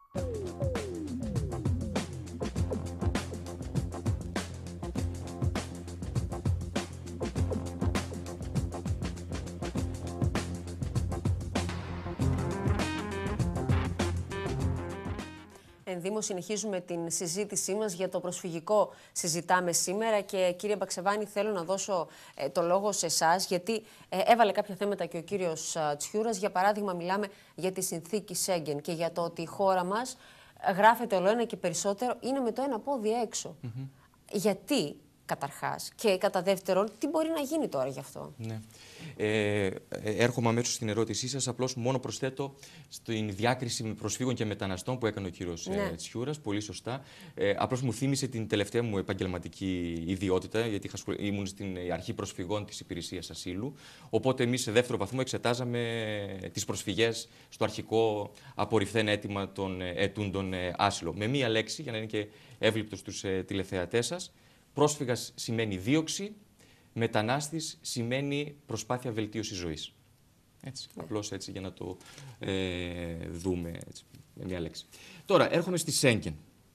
Ενδύμως συνεχίζουμε την συζήτησή μας για το προσφυγικό συζητάμε σήμερα και κύριε Μπαξεβάνη θέλω να δώσω το λόγο σε εσάς γιατί έβαλε κάποια θέματα και ο κύριος Τσιούρας. Για παράδειγμα μιλάμε για τη συνθήκη Σέγγεν και για το ότι η χώρα μας γράφεται όλο ένα και περισσότερο είναι με το ένα πόδι έξω. Γιατί καταρχάς και κατά δεύτερον τι μπορεί να γίνει τώρα γι' αυτό. Ναι. Έρχομαι αμέσως στην ερώτησή σας. Απλώς μόνο προσθέτω στην διάκριση προσφύγων και μεταναστών που έκανε ο κύριος Τσιούρας, πολύ σωστά. Απλώς μου θύμισε την τελευταία μου επαγγελματική ιδιότητα, γιατί ήμουν στην αρχή προσφυγών της Υπηρεσίας Ασύλου. Οπότε εμείς σε δεύτερο βαθμό εξετάζαμε τις προσφυγές στο αρχικό απορριφθέν αίτημα των αιτούντων άσυλο. Με μία λέξη, για να είναι και εύληπτο στους τηλεθεατές σας, πρόσφυγας σημαίνει δίωξη. Μετανάστης σημαίνει προσπάθεια βελτίωσης ζωής. Έτσι, απλώς έτσι για να το δούμε έτσι, με μια λέξη. Τώρα, έρχομαι στη Σέγγεν.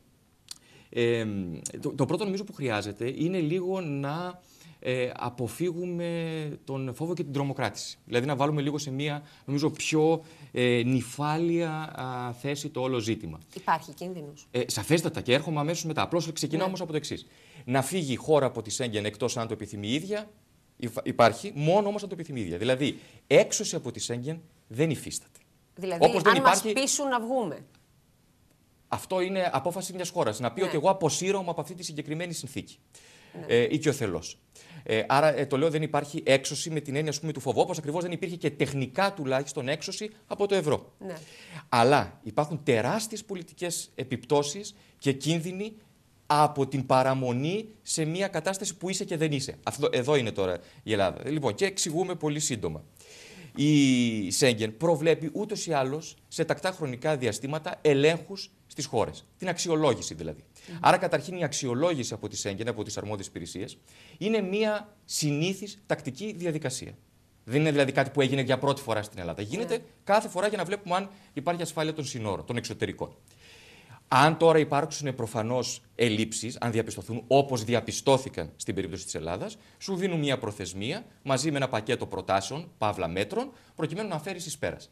Το πρώτο νομίζω που χρειάζεται είναι λίγο να αποφύγουμε τον φόβο και την τρομοκράτηση. Δηλαδή να βάλουμε λίγο σε μια, νομίζω, πιο νυφάλια θέση το όλο ζήτημα. Υπάρχει κίνδυνος. Σαφέστατα και έρχομαι αμέσως μετά. Απλώς ξεκινάω όμως από το εξής. Να φύγει η χώρα από τη Σέγγεν εκτός αν το επιθυμεί η ίδια, υπάρχει, μόνο όμως αν το επιθυμεί η ίδια. Δηλαδή, έξωση από τη Σέγγεν δεν υφίσταται. Δηλαδή, όπως δεν υπάρχει... μας πείσουν να βγούμε. Αυτό είναι απόφαση μιας χώρας. Να πει ότι εγώ αποσύρωμαι από αυτή τη συγκεκριμένη συνθήκη. Ή και ο θελός. Άρα, το λέω, δεν υπάρχει έξωση με την έννοια, ας πούμε, του φόβου, όπως ακριβώς δεν υπήρχε και τεχνικά τουλάχιστον έξωση από το ευρώ. Ναι. Αλλά υπάρχουν τεράστιες πολιτικές επιπτώσεις και κίνδυνοι από την παραμονή σε μια κατάσταση που είσαι και δεν είσαι. Εδώ είναι τώρα η Ελλάδα. Λοιπόν, και εξηγούμε πολύ σύντομα. Η Σέγγεν προβλέπει ούτως ή άλλως σε τακτά χρονικά διαστήματα ελέγχους στις χώρες. Την αξιολόγηση δηλαδή. Άρα, καταρχήν, η αξιολόγηση από τη Σέγγεν, από τις αρμόδιες υπηρεσίες, είναι μια συνήθις τακτική διαδικασία. Δεν είναι δηλαδή κάτι που έγινε για πρώτη φορά στην Ελλάδα. Γίνεται κάθε φορά για να βλέπουμε αν υπάρχει ασφάλεια των συνόρων, των εξωτερικών. Αν τώρα υπάρξουν προφανώς ελλείψεις, αν διαπιστωθούν όπως διαπιστώθηκαν στην περίπτωση της Ελλάδας, σου δίνουν μια προθεσμία μαζί με ένα πακέτο προτάσεων, παύλα μέτρων, προκειμένου να φέρεις εις πέρας.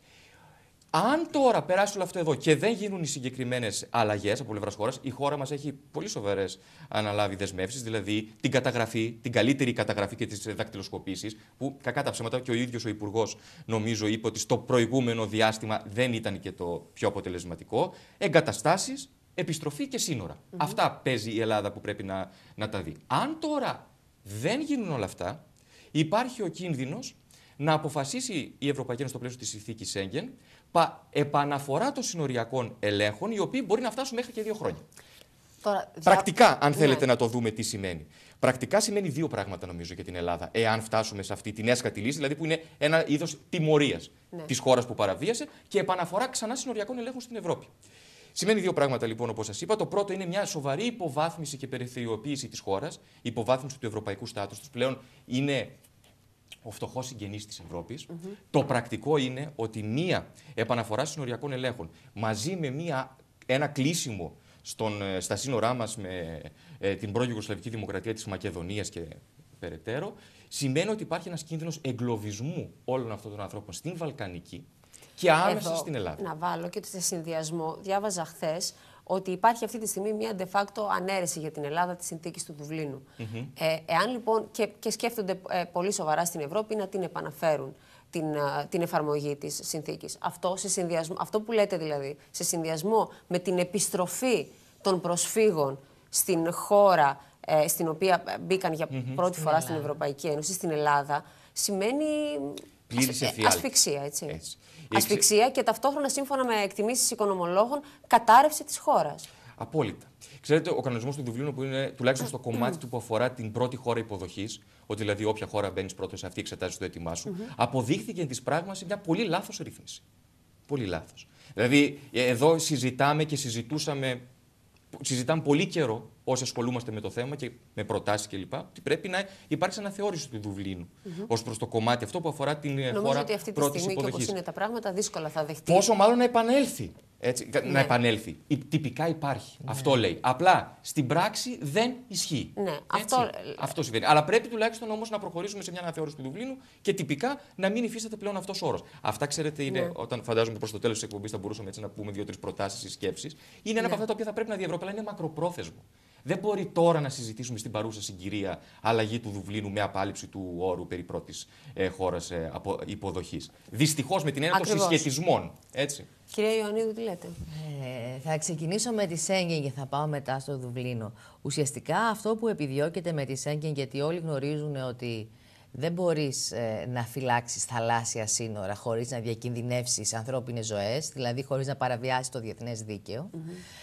Αν τώρα περάσει όλο αυτό εδώ και δεν γίνουν οι συγκεκριμένες αλλαγές από πλευράς χώρας, η χώρα μας έχει πολύ σοβαρές αναλάβει δεσμεύσεις, δηλαδή την καταγραφή, την καλύτερη καταγραφή και τις δακτυλοσκοπήσεις, που κακά τα ψέματα και ο ίδιος ο Υπουργός νομίζω είπε ότι στο προηγούμενο διάστημα δεν ήταν και το πιο αποτελεσματικό, εγκαταστάσεις, επιστροφή και σύνορα. Αυτά παίζει η Ελλάδα που πρέπει να τα δει. Αν τώρα δεν γίνουν όλα αυτά, υπάρχει ο κίνδυνος να αποφασίσει η Ευρωπαϊκή Ένωση στο πλαίσιο της συνθήκης Σέγγεν επαναφορά των συνοριακών ελέγχων, οι οποίοι μπορεί να φτάσουν μέχρι και 2 χρόνια. Τώρα, πρακτικά, αν θέλετε να το δούμε τι σημαίνει. Πρακτικά σημαίνει 2 πράγματα νομίζω για την Ελλάδα, εάν φτάσουμε σε αυτή την έσχατη λύση, δηλαδή που είναι ένα είδος τιμωρίας της χώρας που παραβίασε και επαναφορά ξανά συνοριακών ελέγχων στην Ευρώπη. Σημαίνει 2 πράγματα λοιπόν, όπως σας είπα. Το πρώτο είναι μια σοβαρή υποβάθμιση και περιθωριοποίηση της χώρας, υποβάθμιση του ευρωπαϊκού στάτους τους. Πλέον είναι ο φτωχός συγγενής της Ευρώπης. Το πρακτικό είναι ότι μία επαναφορά συνοριακών ελέγχων μαζί με ένα κλείσιμο στα σύνορά μας με την πρώην Ιουγκοσλαβική Δημοκρατία της Μακεδονίας και περαιτέρω, σημαίνει ότι υπάρχει ένας κίνδυνος εγκλωβισμού όλων αυτών των ανθρώπων στην Βαλκανική και άμεσα στην Ελλάδα. Να βάλω και σε συνδυασμό, διάβαζα χθες ότι υπάρχει αυτή τη στιγμή μια de facto ανέρεση για την Ελλάδα της συνθήκης του Δουβλίνου. Εάν λοιπόν και σκέφτονται πολύ σοβαρά στην Ευρώπη να την επαναφέρουν την εφαρμογή της συνθήκης. Αυτό που λέτε δηλαδή, σε συνδυασμό με την επιστροφή των προσφύγων στην χώρα στην οποία μπήκαν για πρώτη φορά στην Ευρωπαϊκή Ένωση, στην Ελλάδα, σημαίνει ασφυξία, έτσι. Ασφυξία και ταυτόχρονα, σύμφωνα με εκτιμήσεις οικονομολόγων, κατάρρευση της χώρας. Απόλυτα. Ξέρετε, ο κανονισμός του Δουβλίνου, που είναι τουλάχιστον στο κομμάτι του που αφορά την πρώτη χώρα υποδοχής, ότι δηλαδή όποια χώρα μπαίνεις πρώτος σε αυτή εξετάζει το αίτημά σου, αποδείχθηκε της πράγματι μια πολύ λάθος ρύθμιση. Πολύ λάθος. Δηλαδή, εδώ συζητάμε και συζητάμε πολύ καιρό όσοι ασχολούμαστε με το θέμα και με προτάσεις κλπ. Ότι πρέπει να υπάρξει αναθεώρηση του Δουβλίνου ως προς το κομμάτι αυτό που αφορά την χώρα πρώτης υποδοχής. Νομίζω ότι αυτή τη στιγμή και όπως είναι τα πράγματα δύσκολα θα δεχτεί. Πόσο μάλλον να επανέλθει Έτσι, να επανέλθει. Τυπικά υπάρχει. Αυτό λέει. Απλά στην πράξη δεν ισχύει. Ναι, αυτό συμβαίνει. Αλλά πρέπει τουλάχιστον όμως να προχωρήσουμε σε μια αναθεώρηση του Δουβλίνου και τυπικά να μην υφίσταται πλέον αυτός ο όρος. Αυτά, ξέρετε, είναι όταν φαντάζομαι προς το τέλος της εκπομπής θα μπορούσαμε έτσι να πούμε 2-3 προτάσεις ή σκέψεις. Είναι ένα από αυτά τα οποία θα πρέπει να διευρωπέλα. Είναι μακροπρόθεσμο. Δεν μπορεί τώρα να συζητήσουμε στην παρούσα συγκυρία αλλαγή του Δουβλίνου με απάλληψη του όρου περί πρώτης χώρας υποδοχής. Δυστυχώς με την έννοια των συσχετισμών. Έτσι. Κυρία Ιωαννίδου, τι λέτε? Θα ξεκινήσω με τη Σέγγεν και θα πάω μετά στο Δουβλίνο. Ουσιαστικά αυτό που επιδιώκεται με τη Σέγγεν, γιατί όλοι γνωρίζουν ότι δεν μπορείς να φυλάξεις θαλάσσια σύνορα χωρίς να διακινδυνεύσεις ανθρώπινες ζωές, δηλαδή χωρίς να παραβιάσεις το διεθνές δίκαιο.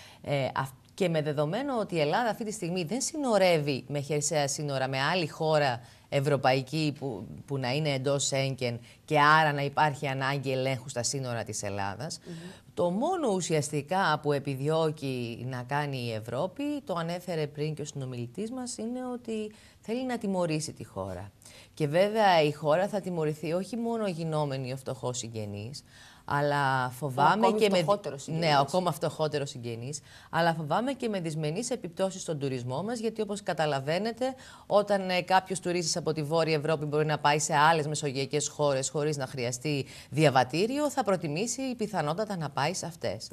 Και με δεδομένο ότι η Ελλάδα αυτή τη στιγμή δεν συνορεύει με χερσαία σύνορα με άλλη χώρα ευρωπαϊκή που να είναι εντός Σέγγεν και άρα να υπάρχει ανάγκη ελέγχου στα σύνορα της Ελλάδας, το μόνο ουσιαστικά που επιδιώκει να κάνει η Ευρώπη, το ανέφερε πριν και ο συνομιλητής μας, είναι ότι θέλει να τιμωρήσει τη χώρα. Και βέβαια η χώρα θα τιμωρηθεί όχι μόνο γινόμενοι ο φτωχός συγγενής, αλλά φοβάμαι και ακόμα φτωχότερο συγγενής, αλλά φοβάμαι και με δυσμενείς επιπτώσεις στον τουρισμό μας, γιατί όπως καταλαβαίνετε, όταν κάποιος τουρίστης από τη Βόρεια Ευρώπη μπορεί να πάει σε άλλες μεσογειακές χώρες χωρίς να χρειαστεί διαβατήριο, θα προτιμήσει πιθανότατα να πάει σε αυτές.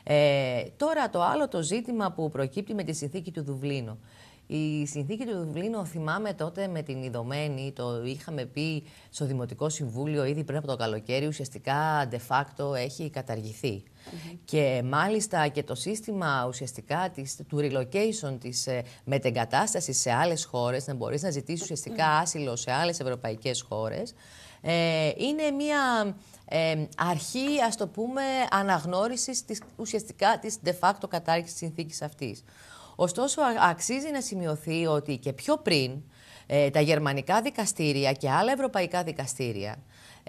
Τώρα το άλλο το ζήτημα που προκύπτει με τη συνθήκη του Δουβλίνου. Η συνθήκη του Δουβλίνου, θυμάμαι τότε με την Ιδωμένη, το είχαμε πει στο Δημοτικό Συμβούλιο ήδη πριν από το καλοκαίρι, ουσιαστικά de facto έχει καταργηθεί. Και μάλιστα και το σύστημα ουσιαστικά του relocation, της μετεγκατάστασης σε άλλες χώρες, να μπορείς να ζητήσεις ουσιαστικά άσυλο σε άλλες ευρωπαϊκές χώρες, είναι μια αρχή, ας το πούμε, αναγνώρισης ουσιαστικά της de facto κατάργησης της συνθήκης αυτής. Ωστόσο, αξίζει να σημειωθεί ότι και πιο πριν τα γερμανικά δικαστήρια και άλλα ευρωπαϊκά δικαστήρια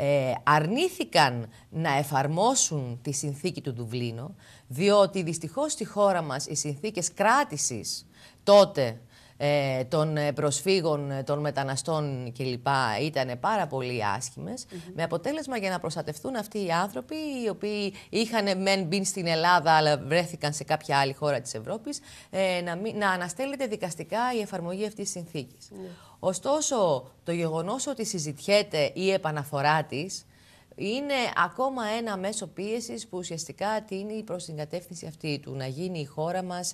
αρνήθηκαν να εφαρμόσουν τη συνθήκη του Δουβλίνου, διότι δυστυχώς στη χώρα μας οι συνθήκες κράτησης τότε των προσφύγων, των μεταναστών κλπ. Ήταν πάρα πολύ άσχημες, με αποτέλεσμα για να προστατευτούν αυτοί οι άνθρωποι, οι οποίοι είχαν μεν μπει στην Ελλάδα αλλά βρέθηκαν σε κάποια άλλη χώρα της Ευρώπης, να αναστέλλεται δικαστικά η εφαρμογή αυτής της συνθήκης. Ωστόσο, το γεγονός ότι συζητιέται η επαναφορά της είναι ακόμα ένα μέσο πίεσης που ουσιαστικά τίνει προς την κατεύθυνση αυτή του, να γίνει η χώρα μας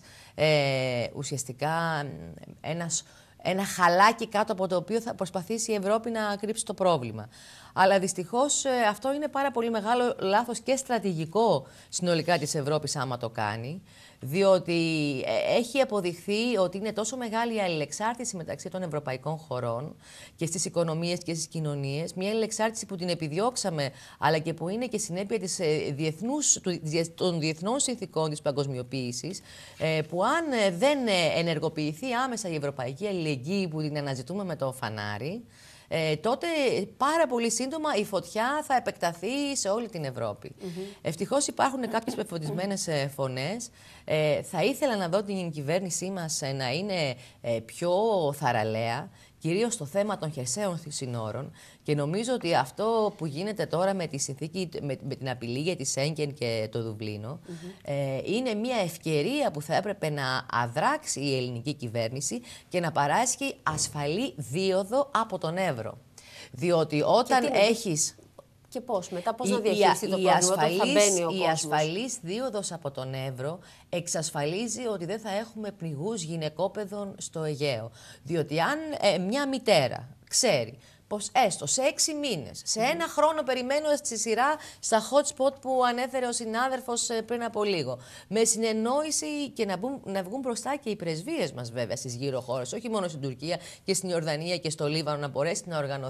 ουσιαστικά ένα χαλάκι κάτω από το οποίο θα προσπαθήσει η Ευρώπη να κρύψει το πρόβλημα. Αλλά δυστυχώς αυτό είναι πάρα πολύ μεγάλο λάθος και στρατηγικό συνολικά της Ευρώπης άμα το κάνει, διότι έχει αποδειχθεί ότι είναι τόσο μεγάλη η αλληλεξάρτηση μεταξύ των ευρωπαϊκών χωρών και στις οικονομίες και στις κοινωνίες, μια αλληλεξάρτηση που την επιδιώξαμε, αλλά και που είναι και συνέπεια των διεθνών συνθηκών της παγκοσμιοποίησης, που αν δεν ενεργοποιηθεί άμεσα η ευρωπαϊκή αλληλεγγύη που την αναζητούμε με το φανάρι, τότε πάρα πολύ σύντομα η φωτιά θα επεκταθεί σε όλη την Ευρώπη. Ευτυχώς υπάρχουν κάποιες πεφωτισμένες φωνές. Θα ήθελα να δω την κυβέρνησή μας να είναι πιο θαραλέα, κυρίως στο θέμα των χερσαίων συνόρων, και νομίζω ότι αυτό που γίνεται τώρα με τη συνθήκη, με την απειλή για τη Σέγγεν και το Δουβλίνο, είναι μια ευκαιρία που θα έπρεπε να αδράξει η ελληνική κυβέρνηση και να παράσχει ασφαλή δίωδο από τον Εύρο. Διότι όταν έχεις... Και πώς, μετά πώς να διαχειριστεί το πρόβλημα όταν θα μπαίνει ο κόσμος. Η ασφαλής δίωδος από τον Εύρο εξασφαλίζει ότι δεν θα έχουμε πληγούς γυναικόπαιδων στο Αιγαίο. Διότι αν μια μητέρα ξέρει πως έστω σε 6 μήνες, σε ένα χρόνο περιμένοντας τη σειρά στα hot spot που ανέφερε ο συνάδελφος πριν από λίγο, με συνεννόηση και να βγουν μπροστά και οι πρεσβείες μας βέβαια στις γύρω χώρες, όχι μόνο στην Τουρκία και στην Ιορδανία και στο Λίβανο, να μπορέσει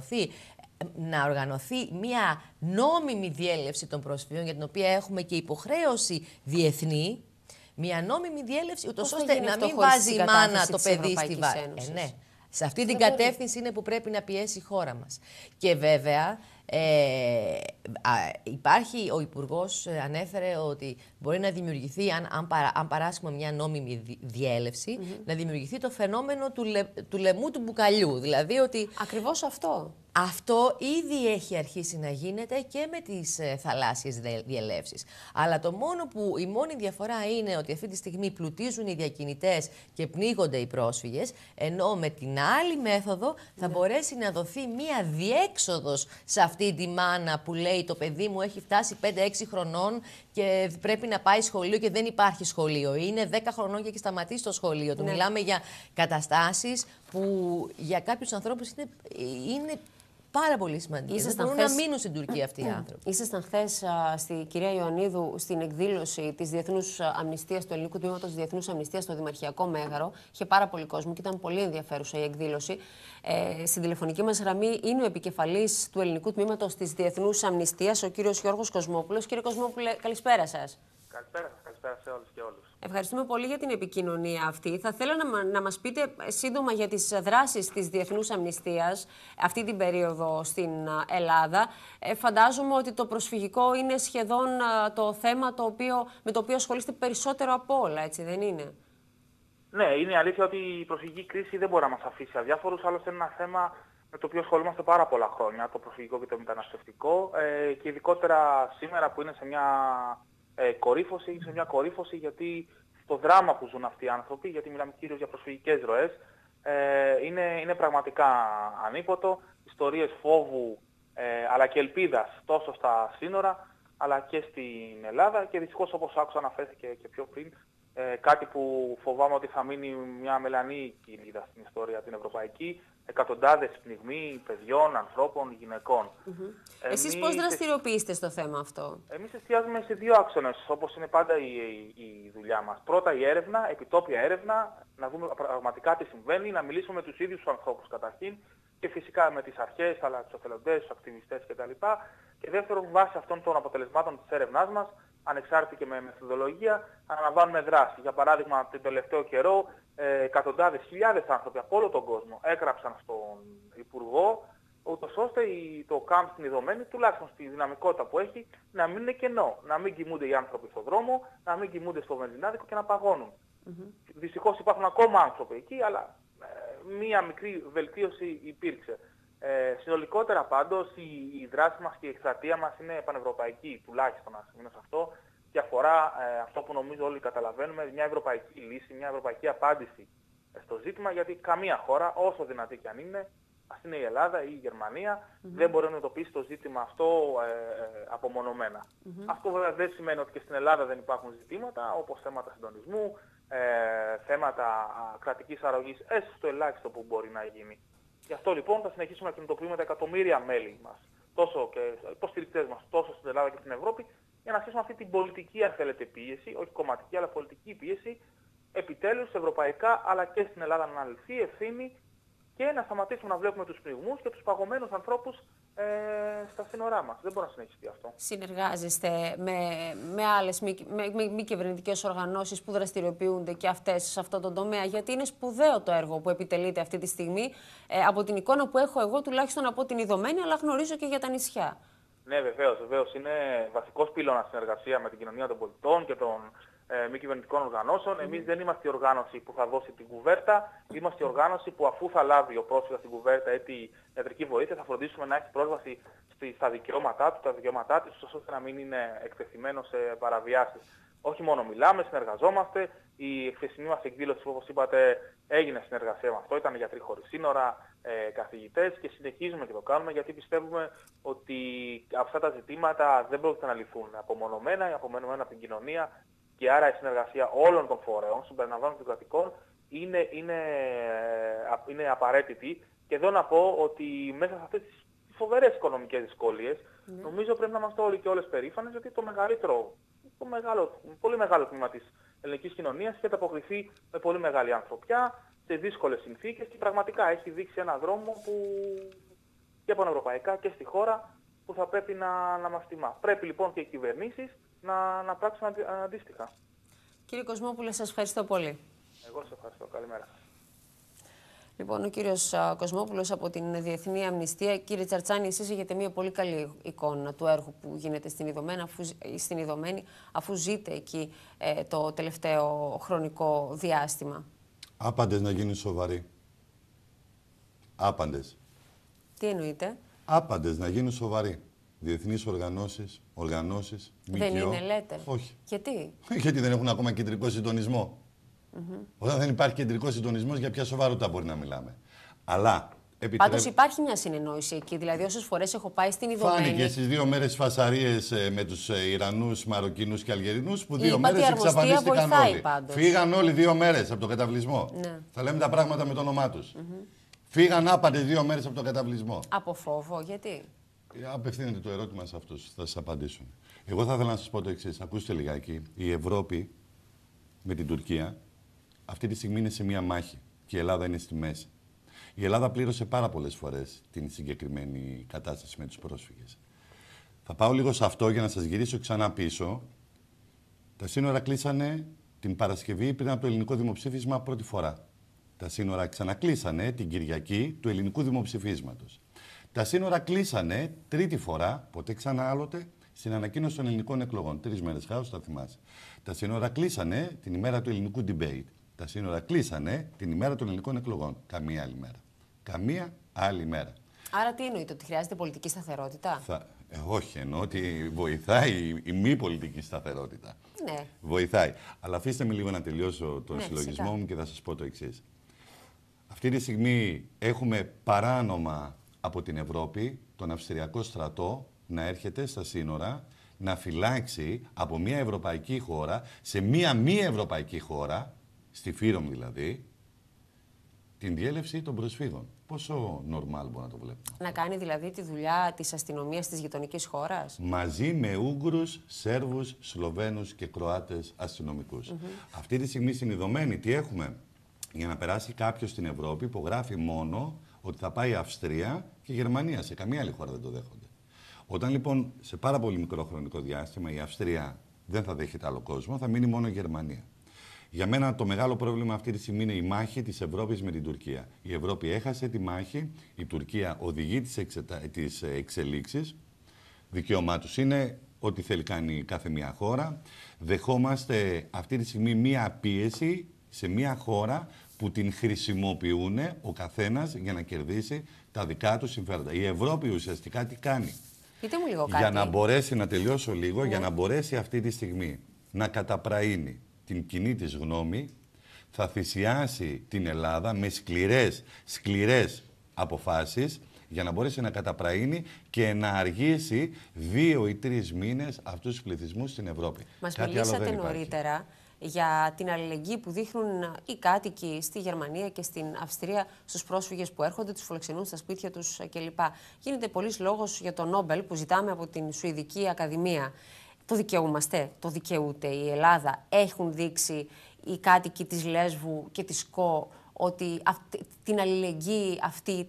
να οργανωθεί μια νόμιμη διέλευση των προσφύγων, για την οποία έχουμε και υποχρέωση διεθνή, μια νόμιμη διέλευση, ούτως ώστε να μην βάζει η μάνα το παιδί στη βάρη. Ναι. Σε αυτή την κατεύθυνση είναι που πρέπει να πιέσει η χώρα μας. Και βέβαια, Υπάρχει, ο Υπουργός ανέφερε ότι μπορεί να δημιουργηθεί, αν παράσχουμε μια νόμιμη διέλευση, να δημιουργηθεί το φαινόμενο του λαιμού του μπουκαλιού. Δηλαδή ότι Ακριβώς αυτό. Αυτό ήδη έχει αρχίσει να γίνεται και με τις θαλάσσιες διελεύσεις. Αλλά η μόνη διαφορά είναι ότι αυτή τη στιγμή πλουτίζουν οι διακινητές και πνίγονται οι πρόσφυγες, ενώ με την άλλη μέθοδο θα μπορέσει να δοθεί μία διέξοδος σε αυτή τη μάνα που λέει το παιδί μου έχει φτάσει 5-6 χρονών και πρέπει να πάει σχολείο και δεν υπάρχει σχολείο. Είναι 10 χρονών και έχει σταματήσει το σχολείο του. Μιλάμε για καταστάσεις που για κάποιους ανθρώπους είναι πάρα πολύ σημαντικό. Δεν μπορούν να μείνουν στην Τουρκία αυτοί οι άνθρωποι. Ήσασταν χθες, κυρία Ιωαννίδου, στην εκδήλωση της Διεθνούς Αμνηστίας, του Ελληνικού Τμήματος της Διεθνούς Αμνηστίας στο Δημαρχιακό Μέγαρο. Είχε πάρα πολύ κόσμο και ήταν πολύ ενδιαφέρουσα η εκδήλωση. Στην τηλεφωνική μας γραμμή είναι ο επικεφαλής του Ελληνικού Τμήματος της Διεθνούς Αμνηστίας, ο κύριος Γιώργος Κοσμόπουλος. Κύριε Κοσμόπουλε, καλησπέρα σας. Καλησπέρα σε όλους και όλους. Ευχαριστούμε πολύ για την επικοινωνία αυτή. Θα θέλω να μας πείτε σύντομα για τις δράσεις της Διεθνούς Αμνηστίας αυτή την περίοδο στην Ελλάδα. Φαντάζομαι ότι το προσφυγικό είναι σχεδόν το θέμα με το οποίο ασχολείστε περισσότερο από όλα, έτσι δεν είναι? Ναι, είναι αλήθεια ότι η προσφυγική κρίση δεν μπορεί να μας αφήσει αδιάφορους, άλλωστε είναι ένα θέμα με το οποίο ασχολούμαστε πάρα πολλά χρόνια, το προσφυγικό και το μεταναστευτικό, και ειδικότερα σήμερα που είναι σε μια κορύφωση, γιατί το δράμα που ζουν αυτοί οι άνθρωποι, γιατί μιλάμε κυρίως για προσφυγικές ροές, είναι πραγματικά ανίποτο. Ιστορίες φόβου αλλά και ελπίδας τόσο στα σύνορα αλλά και στην Ελλάδα, και δυστυχώς όπως άκουσα αναφέρθηκε και πιο πριν, κάτι που φοβάμαι ότι θα μείνει μια μελανή κοιλίδα στην ιστορία την ευρωπαϊκή, εκατοντάδες πνιγμοί παιδιών, ανθρώπων, γυναικών. Εσείς πώς δραστηριοποιείστε στο θέμα αυτό? Εμείς εστιάζουμε σε δύο άξονες, όπως είναι πάντα η δουλειά μας. Πρώτα η έρευνα, επιτόπια έρευνα, να δούμε πραγματικά τι συμβαίνει, να μιλήσουμε με τους ίδιους τους ανθρώπους καταρχήν και φυσικά με τις αρχές, αλλά τους εθελοντές, τους ακτιβιστές κτλ. Και δεύτερον, βάσει αυτών των αποτελεσμάτων της έρευνάς μας, ανεξάρτητη και με μεθοδολογία, αναλαμβάνουμε δράση. Για παράδειγμα, τον τελευταίο καιρό, εκατοντάδες, χιλιάδες άνθρωποι από όλο τον κόσμο έγραψαν στον Υπουργό, ούτως ώστε το κάμπ στην Ιδωμένη, τουλάχιστον στη δυναμικότητα που έχει, να μην είναι κενό. Να μην κοιμούνται οι άνθρωποι στον δρόμο, να μην κοιμούνται στο βενζινάδικο και να παγώνουν. Δυστυχώς υπάρχουν ακόμα άνθρωποι εκεί, αλλά μία μικρή βελτίωση υπήρξε. Συνολικότερα πάντως η δράση μας και η εκστρατεία μας είναι πανευρωπαϊκή, τουλάχιστον να σημαίνω σε αυτό, και αφορά αυτό που νομίζω όλοι καταλαβαίνουμε, μια ευρωπαϊκή λύση, μια ευρωπαϊκή απάντηση στο ζήτημα, γιατί καμία χώρα, όσο δυνατή κι αν είναι, ας είναι η Ελλάδα ή η Γερμανία, δεν μπορεί να αντιμετωπίσει το ζήτημα αυτό απομονωμένα. Αυτό βέβαια δεν σημαίνει ότι και στην Ελλάδα δεν υπάρχουν ζητήματα, όπως θέματα συντονισμού, θέματα κρατικής αρρωγής, έστω στο ελάχιστο που μπορεί να γίνει. Γι' αυτό λοιπόν θα συνεχίσουμε να κινητοποιούμε τα εκατομμύρια μέλη μας, τόσο και υποστηρικτές μας, τόσο στην Ελλάδα και στην Ευρώπη, για να ασκήσουμε αυτή την πολιτική, αν θέλετε, πίεση, όχι κομματική, αλλά πολιτική πίεση, επιτέλους ευρωπαϊκά αλλά και στην Ελλάδα να αναλυθεί ευθύνη και να σταματήσουμε να βλέπουμε τους πνιγμούς και τους παγωμένους ανθρώπους στα σύνορά μας. Δεν μπορεί να συνεχιστεί αυτό. Συνεργάζεστε με άλλες μη κυβερνητικές οργανώσεις που δραστηριοποιούνται και αυτές σε αυτό το τομέα? Γιατί είναι σπουδαίο το έργο που επιτελείται αυτή τη στιγμή, από την εικόνα που έχω εγώ, τουλάχιστον από την Ιδωμένη, αλλά γνωρίζω και για τα νησιά. Ναι, βεβαίως. Είναι βασικός πυλώνας συνεργασία με την κοινωνία των πολιτών και των μη κυβερνητικών οργανώσεων. Εμείς δεν είμαστε η οργάνωση που θα δώσει την κουβέρτα. Είμαστε η οργάνωση που, αφού θα λάβει ο πρόσφυγας την κουβέρτα ή τη ιατρική βοήθεια, θα φροντίσουμε να έχει πρόσβαση στα δικαιώματά του, τα δικαιώματά της, ώστε να μην είναι εκτεθειμένο σε παραβιάσεις. Όχι μόνο μιλάμε, συνεργαζόμαστε. Η χθεσινή μας εκδήλωση, όπως είπατε, έγινε συνεργασία με αυτό. Ήταν γιατροί χωρίς σύνορα, καθηγητές, και συνεχίζουμε και το κάνουμε, γιατί πιστεύουμε ότι αυτά τα ζητήματα δεν πρόκειται να λυθούν απομονωμένα από την κοινωνία, και άρα η συνεργασία όλων των φορέων, συμπεριλαμβανομένων των κρατικών, είναι απαραίτητη. Και εδώ να πω ότι μέσα σε αυτές τις φοβερές οικονομικές δυσκολίες, νομίζω πρέπει να είμαστε όλοι και όλες περήφανες, γιατί πολύ μεγάλο τμήμα της ελληνικής κοινωνίας έχει ανταποκριθεί με πολύ μεγάλη ανθρωπιά, σε δύσκολες συνθήκες, και πραγματικά έχει δείξει έναν δρόμο που και πανευρωπαϊκά και στη χώρα που θα πρέπει να μας τιμά. Πρέπει λοιπόν και οι κυβερνήσεις να πράξουν αντίστοιχα. Κύριε Κοσμόπουλε, σας ευχαριστώ πολύ. Εγώ σας ευχαριστώ. Καλημέρα. Λοιπόν, ο κύριος Κοσμόπουλος από την Διεθνή Αμνηστία. Κύριε Τσαρτσάνη, εσείς έχετε μια πολύ καλή εικόνα του έργου που γίνεται στην Ιδωμένη, αφού ζείτε εκεί το τελευταίο χρονικό διάστημα. Άπαντες να γίνουν σοβαροί. Άπαντες. Τι εννοείτε? Άπαντες να γίνουν σοβαροί. Διεθνείς οργανώσεις, ΜΚΟ. Δεν είναι, λέτε? Όχι. Γιατί? Γιατί δεν έχουν ακόμα κεντρικό συντονισμό. Όταν δεν υπάρχει κεντρικό συντονισμός, για ποια σοβαρότητα μπορεί να μιλάμε. Αλλά Πάντως υπάρχει μια συνεννόηση εκεί. Δηλαδή, όσες φορές έχω πάει στην Ιδωμένη. Φάνηκε στις 2 μέρες φασαρίες με τους Ιρανούς, Μαροκινούς και Αλγερινούς που 2 μέρες εξαφανίστηκαν όλοι. Πάντως. Φύγαν όλοι 2 μέρες από το καταβλισμό. Ναι. Θα λέμε τα πράγματα με το όνομά τους. Φύγαν άπαντες 2 μέρες από το καταβλισμό. Από φόβο, γιατί? Απευθύνεται το ερώτημα σε αυτούς, θα σας απαντήσουν. Εγώ θα ήθελα να σας πω το εξής. Ακούστε λιγάκι. Η Ευρώπη με την Τουρκία αυτή τη στιγμή είναι σε μία μάχη και η Ελλάδα είναι στη μέση. Η Ελλάδα πλήρωσε πάρα πολλές φορές την συγκεκριμένη κατάσταση με τους πρόσφυγες. Θα πάω λίγο σε αυτό για να σας γυρίσω ξανά πίσω. Τα σύνορα κλείσανε την Παρασκευή πριν από το ελληνικό δημοψήφισμα πρώτη φορά. Τα σύνορα ξανακλείσανε την Κυριακή του ελληνικού δημοψηφίσματος. Τα σύνορα κλείσανε τρίτη φορά, ποτέ ξανά άλλοτε, στην ανακοίνωση των ελληνικών εκλογών. 3 μέρες χάος, θα θυμάσαι. Τα σύνορα κλείσανε την ημέρα του ελληνικού debate. Τα σύνορα κλείσανε την ημέρα των ελληνικών εκλογών. Καμία άλλη μέρα. Καμία άλλη μέρα. Άρα τι εννοείται, ότι χρειάζεται πολιτική σταθερότητα? Όχι, εννοώ ότι βοηθάει η μη πολιτική σταθερότητα. Ναι. Βοηθάει. Αλλά αφήστε με λίγο να τελειώσω τον συλλογισμό μου και θα σας πω το εξής. Αυτή τη στιγμή έχουμε παράνομα από την Ευρώπη τον Αυστριακό στρατό να έρχεται στα σύνορα να φυλάξει από μια ευρωπαϊκή χώρα σε μια μη ευρωπαϊκή χώρα, στη Φύρομ δηλαδή, την διέλευση των προσφύγων. Πόσο normal μπορεί να το βλέπουμε? Να κάνει δηλαδή τη δουλειά της αστυνομίας της γειτονικής χώρας. Μαζί με Ούγγρους, Σέρβους, Σλοβαίνους και Κροάτες αστυνομικούς. Αυτή τη στιγμή στην Ιδωμένη τι έχουμε? Για να περάσει κάποιος στην Ευρώπη υπογράφει μόνο ότι θα πάει Αυστρία και Γερμανία. Σε καμία άλλη χώρα δεν το δέχονται. Όταν λοιπόν σε πάρα πολύ μικρό χρονικό διάστημα η Αυστρία δεν θα δέχεται άλλο κόσμο, θα μείνει μόνο η Γερμανία. Για μένα το μεγάλο πρόβλημα αυτή τη στιγμή είναι η μάχη της Ευρώπης με την Τουρκία. Η Ευρώπη έχασε τη μάχη, η Τουρκία οδηγεί τις εξελίξεις. Δικαίωμά τους είναι ό,τι θέλει κάνει κάθε μια χώρα. Δεχόμαστε αυτή τη στιγμή μία πίεση σε μια χώρα που την χρησιμοποιούν ο καθένας για να κερδίσει τα δικά του συμφέροντα. Η Ευρώπη ουσιαστικά τι κάνει? Πείτε μου λίγο κάτι. Για να μπορέσει, να τελειώσω λίγο, για να μπορέσει αυτή τη στιγμή να καταπραίνει την κοινή της γνώμη, θα θυσιάσει την Ελλάδα με σκληρές αποφάσεις για να μπορέσει να καταπραίνει και να αργήσει 2 ή 3 μήνες αυτούς τους πληθυσμούς στην Ευρώπη. Μας μιλήσατε νωρίτερα για την αλληλεγγύη που δείχνουν οι κάτοικοι στη Γερμανία και στην Αυστρία στους πρόσφυγες που έρχονται, τους φιλοξενούν στα σπίτια τους κλπ. Γίνεται πολλής λόγος για το Νόμπελ που ζητάμε από την Σουηδική Ακαδημία. Το δικαιούμαστε, το δικαιούται η Ελλάδα? Έχουν δείξει οι κάτοικοι της Λέσβου και της ΚΟ ότι την αλληλεγγύη αυτή,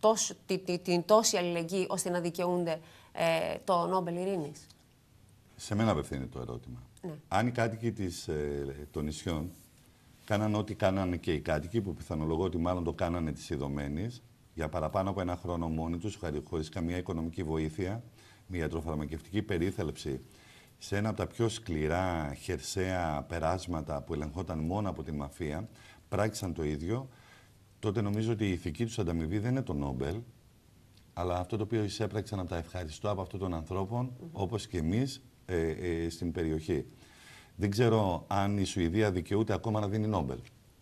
την τόση αλληλεγγύη ώστε να δικαιούνται το Νόμπελ Ειρήνης? Σε μένα απευθύνεται το ερώτημα. Ναι. Αν οι κάτοικοι των νησιών κάναν ό,τι κάνανε και οι κάτοικοι, που πιθανολογώ ότι μάλλον το κάνανε της Ιδωμένης, για παραπάνω από 1 χρόνο μόνοι τους, χωρίς καμία οικονομική βοήθεια, μια ιατροφαρμακευτική περίθαλψη σε ένα από τα πιο σκληρά χερσαία περάσματα που ελεγχόταν μόνο από τη μαφία, πράξαν το ίδιο, τότε νομίζω ότι η ηθική τους ανταμοιβή δεν είναι το Νόμπελ, αλλά αυτό το οποίο εισέπραξαν από τα ευχαριστώ από αυτών των ανθρώπων, όπως και εμείς στην περιοχή. Δεν ξέρω αν η Σουηδία δικαιούται ακόμα να δίνει Νόμπελ.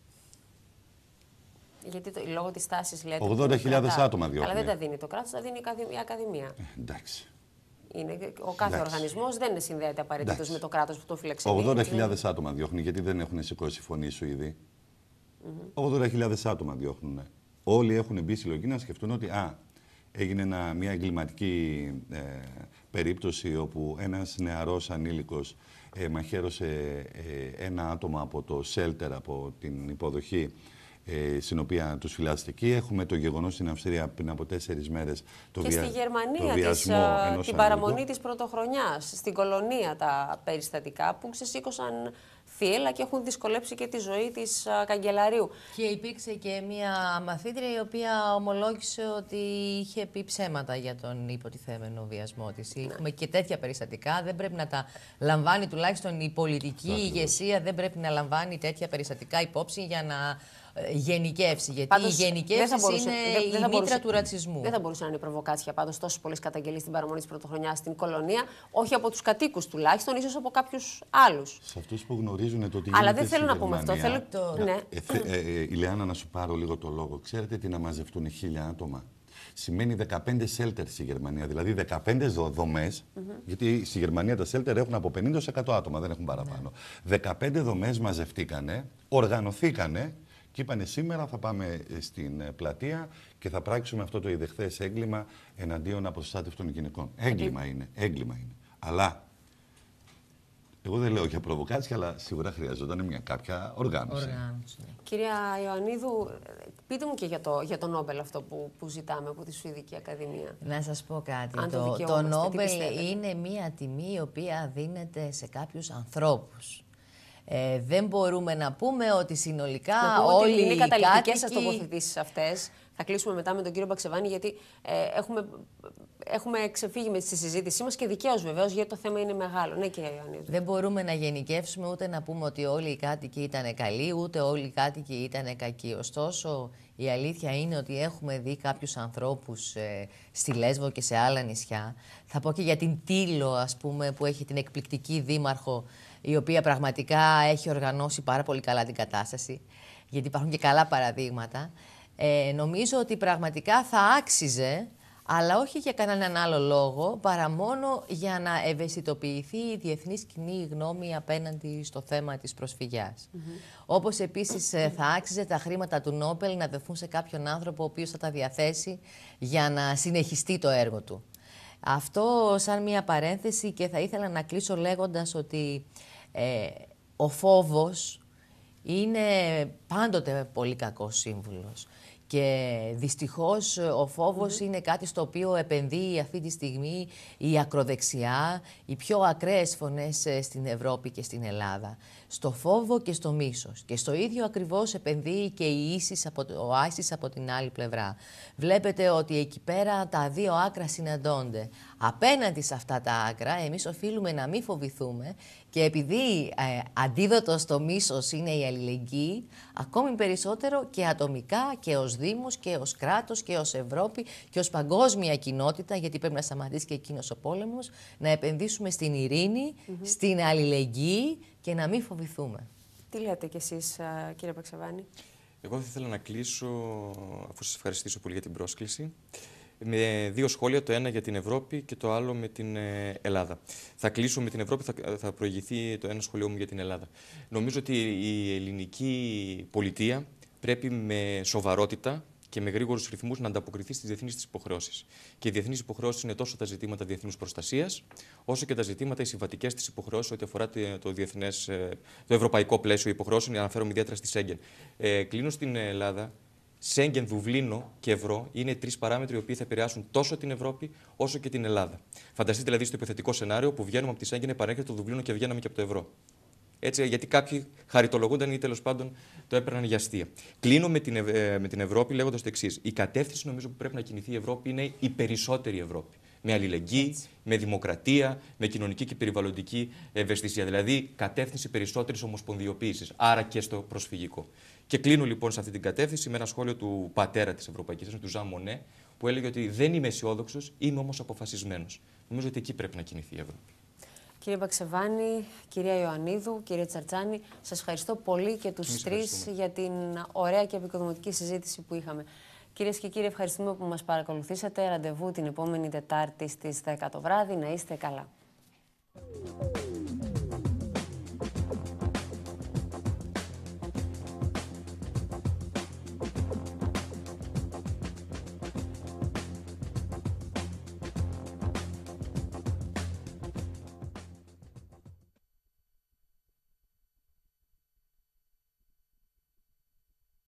Γιατί λόγω της τάσης λέτε... 80.000 άτομα διώχνει. Αλλά δεν τα δίνει το κράτος, τα δίνει η Ακαδημία. Εντάξει. Ο κάθε οργανισμός δεν συνδέεται απαραίτητος με το κράτος που το φιλεξενεί. 80.000 άτομα διώχνει, γιατί δεν έχουν σηκώσει φωνή οι Σουηδοί. 80.000 άτομα διώχνουν. Όλοι έχουν μπει συλλογή να σκεφτούν ότι έγινε μια εγκληματική περίπτωση όπου ένας νεαρός ανήλικος μαχαίρωσε ένα άτομο από το shelter, από την υποδοχή στην οποία τους φυλάσσεται εκεί. Έχουμε το γεγονός στην Αυστρία πριν από 4 μέρες και στη Γερμανία την παραμονή της πρωτοχρονιάς, στην Κολονία τα περιστατικά που ξεσήκωσαν θύελλα και έχουν δυσκολέψει και τη ζωή της καγκελαρίου. Και υπήρξε και μια μαθήτρια η οποία ομολόγησε ότι είχε πει ψέματα για τον υποτιθέμενο βιασμό της. Έχουμε και τέτοια περιστατικά. Δεν πρέπει να τα λαμβάνει, τουλάχιστον η πολιτική ηγεσία, δεν πρέπει να λαμβάνει τέτοια περιστατικά υπόψη για να γενικεύσει. Γιατί Πάντως, η γενικεύση είναι η μήτρα του ρατσισμού. Δεν θα μπορούσε να είναι προβοκάτσια πάντως τόσες πολλές καταγγελίες στην παραμονή της Πρωτοχρονιάς στην κολονία, όχι από τους κατοίκους τουλάχιστον, ίσως από κάποιους άλλους. Σε αυτούς που γνωρίζουν το τι Αλλά γίνεται δεν θέλω στη να πούμε αυτό. Γερμανία. Ναι. Ηλιάνα, να σου πάρω λίγο το λόγο. Ξέρετε τι να μαζευτούν 1000 άτομα? Σημαίνει 15 shelters στη Γερμανία, δηλαδή 15 δομές, γιατί στη Γερμανία τα shelter έχουν από 50 σε 100 άτομα, δεν έχουν παραπάνω. 15 δομές μαζευτήκανε, οργανωθήκανε και είπανε σήμερα θα πάμε στην πλατεία και θα πράξουμε αυτό το ιδεχθές έγκλημα εναντίον απροστάτευτων γυναικών. Έγκλημα είναι, έγκλημα είναι. Αλλά εγώ δεν λέω για προβοκάτσια, αλλά σίγουρα χρειαζόταν μια κάποια οργάνωση. Κυρία Ιωαννίδου, πείτε μου και για το Νόμπελ αυτό που ζητάμε από τη Σουηδική Ακαδημία. Να σας πω κάτι. Αν Το Νόμπελ είναι μια τιμή η οποία δίνεται σε κάποιους ανθρώπους. Δεν μπορούμε να πούμε ότι συνολικά όλοι είναι οι καταληκτικές σας κάτοικοι... τοποθετήσεις αυτές. Θα κλείσουμε μετά με τον κύριο Μπαξεβάνη, γιατί έχουμε ξεφύγει με τη συζήτησή μας και δικαίως βεβαίως, γιατί το θέμα είναι μεγάλο. Ναι, κυρία Ιωαννίδου. Δεν μπορούμε να γενικεύσουμε ούτε να πούμε ότι όλοι οι κάτοικοι ήταν καλοί, ούτε όλοι οι κάτοικοι ήταν κακοί. Ωστόσο, η αλήθεια είναι ότι έχουμε δει κάποιους ανθρώπους στη Λέσβο και σε άλλα νησιά. Θα πω και για την Τήλο, ας πούμε, που έχει την εκπληκτική δήμαρχο, η οποία πραγματικά έχει οργανώσει πάρα πολύ καλά την κατάσταση, γιατί υπάρχουν και καλά παραδείγματα. Νομίζω ότι πραγματικά θα άξιζε, αλλά όχι για κανέναν άλλο λόγο, παρά μόνο για να ευαισθητοποιηθεί η διεθνής κοινή γνώμη απέναντι στο θέμα της προσφυγιάς. Όπως επίσης θα άξιζε τα χρήματα του Νόμπελ να δεθούν σε κάποιον άνθρωπο ο οποίος θα τα διαθέσει για να συνεχιστεί το έργο του. Αυτό σαν μια παρένθεση, και θα ήθελα να κλείσω λέγοντας ότι ο φόβος είναι πάντοτε πολύ κακός σύμβουλος. Και δυστυχώς ο φόβος είναι κάτι στο οποίο επενδύει αυτή τη στιγμή η ακροδεξιά, οι πιο ακραίες φωνές στην Ευρώπη και στην Ελλάδα. Στο φόβο και στο μίσος. Και στο ίδιο ακριβώς επενδύει και ο ISIS από την άλλη πλευρά. Βλέπετε ότι εκεί πέρα τα δύο άκρα συναντώνται. Απέναντι σε αυτά τα άκρα εμείς οφείλουμε να μην φοβηθούμε, και επειδή αντίδοτο στο μίσος είναι η αλληλεγγύη, ακόμη περισσότερο και ατομικά και ως Δήμος και ως κράτος και ως Ευρώπη και ως παγκόσμια κοινότητα, γιατί πρέπει να σταματήσει και εκείνος ο πόλεμος, να επενδύσουμε στην ειρήνη, στην αλληλεγγύη και να μην φοβηθούμε. Τι λέτε κι εσείς, κύριε Μπαξεβάνη? Εγώ θα ήθελα να κλείσω, αφού σας ευχαριστήσω πολύ για την πρόσκληση, με δύο σχόλια, το ένα για την Ευρώπη και το άλλο με την Ελλάδα. Θα κλείσω με την Ευρώπη, θα προηγηθεί το ένα σχολείο μου για την Ελλάδα. Νομίζω ότι η ελληνική πολιτεία πρέπει με σοβαρότητα και με γρήγορους ρυθμούς να ανταποκριθεί στις διεθνείς της υποχρεώσεις. Και οι διεθνείς υποχρεώσεις είναι τόσο τα ζητήματα διεθνούς προστασίας, όσο και τα ζητήματα οι συμβατικές της υποχρεώσεις ό,τι αφορά το ευρωπαϊκό πλαίσιο υποχρεώσεων. Αναφέρομαι ιδιαίτερα στη Σέγγεν. Κλείνω στην Ελλάδα. Σέγγεν, Δουβλίνο και Ευρώ είναι τρεις παράμετροι οι οποίοι θα επηρεάσουν τόσο την Ευρώπη όσο και την Ελλάδα. Φανταστείτε δηλαδή στο υποθετικό σενάριο που βγαίνουμε από τη Σέγγεν, επανέρχεται το Δουβλίνο και βγαίναμε και από το Ευρώ. Έτσι, γιατί κάποιοι χαριτολογούνταν ή τέλος πάντων το έπαιρναν για αστεία. Κλείνω με την Ευρώπη λέγοντας το εξής. Η κατεύθυνση νομίζω που πρέπει να κινηθεί η Ευρώπη είναι η περισσότερη Ευρώπη. Με αλληλεγγύη, με δημοκρατία, με κοινωνική και περιβαλλοντική ευαισθησία. Δηλαδή, κατεύθυνση περισσότερης ομοσπονδιοποίησης. Άρα και στο προσφυγικό. Και κλείνω λοιπόν σε αυτή την κατεύθυνση με ένα σχόλιο του πατέρα της Ευρωπαϊκής Ένωσης, του Ζαν Μονέ, που έλεγε ότι δεν είμαι αισιόδοξος, είμαι όμως αποφασισμένος. Νομίζω ότι εκεί πρέπει να κινηθεί η Ευρώπη. Κύριε Μπαξεβάνη, κυρία Ιωαννίδου, κύριε Τσαρτσάνη, σας ευχαριστώ πολύ και τους τρεις για την ωραία και επικοδομητική συζήτηση που είχαμε. Κυρίες και κύριοι, ευχαριστούμε που μας παρακολουθήσατε. Ραντεβού την επόμενη Τετάρτη στις 10 το βράδυ. Να είστε καλά.